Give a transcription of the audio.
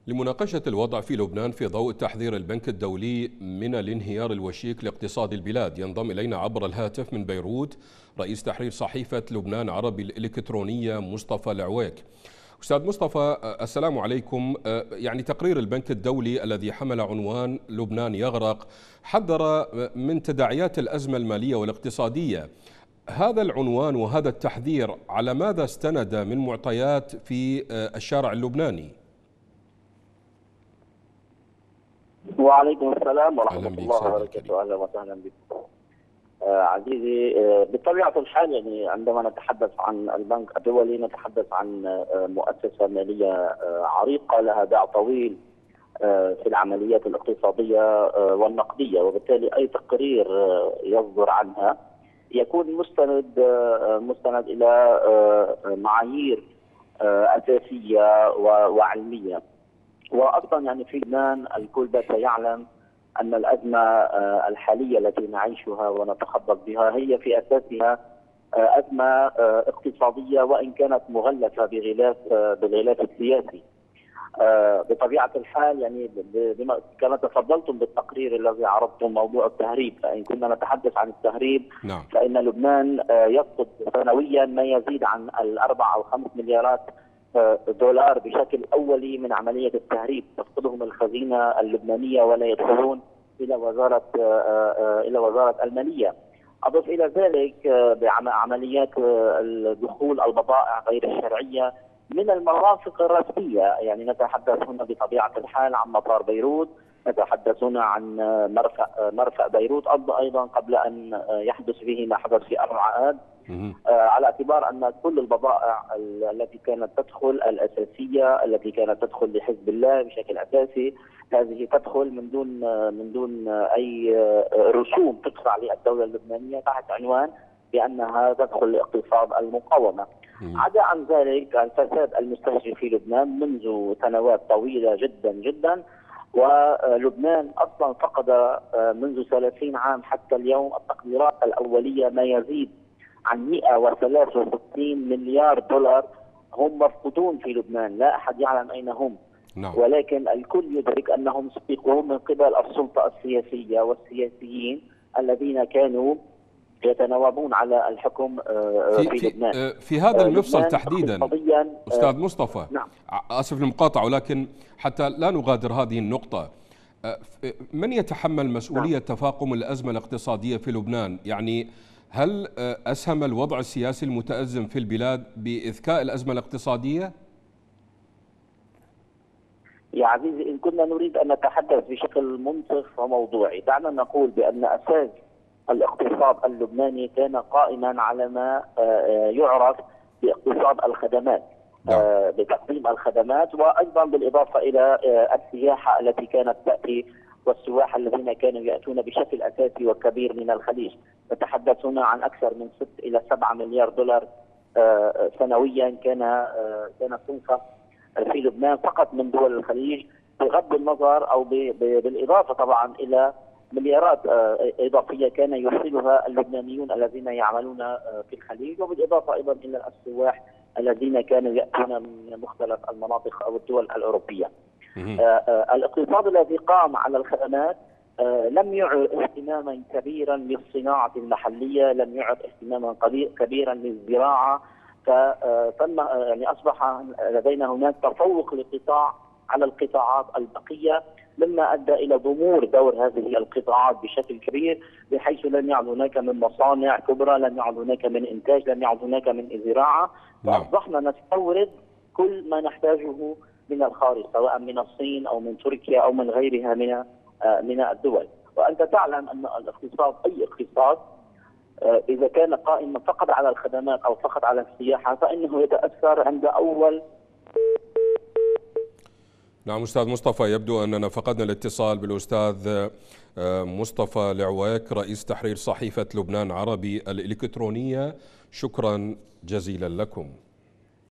لمناقشة الوضع في لبنان في ضوء تحذير البنك الدولي من الانهيار الوشيك لاقتصاد البلاد، ينضم إلينا عبر الهاتف من بيروت رئيس تحرير صحيفة لبنان عربي الإلكترونية مصطفى العويك. أستاذ مصطفى، السلام عليكم. يعني تقرير البنك الدولي الذي حمل عنوان لبنان يغرق حذر من تداعيات الأزمة المالية والاقتصادية. هذا العنوان وهذا التحذير على ماذا استند من معطيات في الشارع اللبناني؟ وعليكم السلام ورحمة الله وبركاته. أهلا وسهلا بكم. عزيزي، بطبيعة الحال يعني عندما نتحدث عن البنك الدولي نتحدث عن مؤسسة مالية عريقة لها باع طويل في العمليات الاقتصادية والنقدية، وبالتالي أي تقرير يصدر عنها يكون مستند إلى معايير أساسية وعلمية. واصلا يعني في لبنان الكل بات يعلم ان الازمه الحاليه التي نعيشها ونتخبط بها هي في اساسها ازمه اقتصاديه، وان كانت مغلفه بالغلاف السياسي. بطبيعه الحال يعني كما تفضلتم بالتقرير الذي عرضتم موضوع التهريب، فان كنا نتحدث عن التهريب فان لبنان يفقد سنويا ما يزيد عن 4 أو 5 مليارات دولار بشكل أولي من عملية التهريب، تفقدهم الخزينة اللبنانية ولا يدخلون إلى وزارة المالية. أضف إلى ذلك بعمليات الدخول البضائع غير الشرعية من المرافق الرسمية، يعني نتحدث هنا بطبيعة الحال عن مطار بيروت، نتحدث هنا عن مرفأ بيروت أيضا قبل أن يحدث فيه ما حدث في الرعاد، على اعتبار أن كل البضائع التي كانت تدخل الأساسية التي كانت تدخل لحزب الله بشكل أساسي، هذه تدخل من دون أي رسوم تدفع للدولة اللبنانية تحت عنوان بأنها تدخل لاقتصاد المقاومة. عدا عن ذلك الفساد المستهجن في لبنان منذ سنوات طويلة جدا جدا، ولبنان أصلا فقد منذ 30 عام حتى اليوم التقديرات الأولية ما يزيد عن 163 مليار دولار هم مفقودون في لبنان، لا أحد يعلم أين هم. ولكن الكل يدرك أنهم سبقوا من قبل السلطة السياسية والسياسيين الذين كانوا يتناوبون على الحكم في لبنان. في هذا المفصل تحديدا أستاذ مصطفى، آسف للمقاطعة، ولكن حتى لا نغادر هذه النقطة، من يتحمل مسؤولية تفاقم الأزمة الاقتصادية في لبنان؟ يعني هل أسهم الوضع السياسي المتأزم في البلاد بإذكاء الأزمة الاقتصادية؟ يا عزيزي، إن كنا نريد أن نتحدث بشكل منصف وموضوعي، دعنا نقول بأن أساس الاقتصاد اللبناني كان قائما على ما يعرف باقتصاد الخدمات، بتقديم الخدمات، وأيضا بالإضافة إلى السياحة التي كانت تأتي والسواح الذين كانوا يأتون بشكل أساسي وكبير من الخليج. نتحدث هنا عن أكثر من 6 إلى 7 مليار دولار سنويا كان تنفق في لبنان فقط من دول الخليج، بغض النظر أو بالإضافة طبعا إلى مليارات إضافية كان يرسلها اللبنانيون الذين يعملون في الخليج، وبالإضافة أيضا إلى السواح الذين كانوا يأتون من مختلف المناطق أو الدول الأوروبية. الاقتصاد الذي قام على الخدمات لم يعد اهتماما كبيرا للصناعة المحلية، لم يعد اهتماما كبيرا للزراعة، فتم يعني أصبح لدينا هناك تفوق للقطاع على القطاعات البقية، مما أدى إلى ضمور دور هذه القطاعات بشكل كبير، بحيث لم يعد هناك من مصانع كبرى، لم يعد هناك من إنتاج، لم يعد هناك من زراعة، فأصبحنا نستورد كل ما نحتاجه من الخارج، سواء من الصين أو من تركيا أو من غيرها من الدول. وأنت تعلم أن الاقتصاد، أي اقتصاد إذا كان قائما فقط على الخدمات أو فقط على السياحة فإنه يتأثر عند أول. نعم أستاذ مصطفى، يبدو أننا فقدنا الاتصال بالأستاذ مصطفى العويك رئيس تحرير صحيفة لبنان عربي الإلكترونية. شكرا جزيلا لكم.